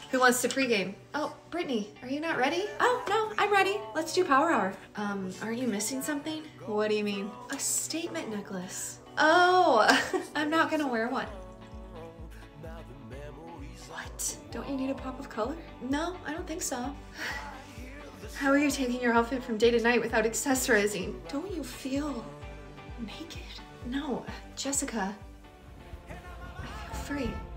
Who wants to pregame? Oh, Brittany, are you not ready? Oh, no, I'm ready. Let's do power hour. Aren't you missing something? What do you mean? A statement necklace. Oh, I'm not gonna wear one. What? Don't you need a pop of color? No, I don't think so. How are you taking your outfit from day to night without accessorizing? Don't you feel naked? No, Jessica, I feel free.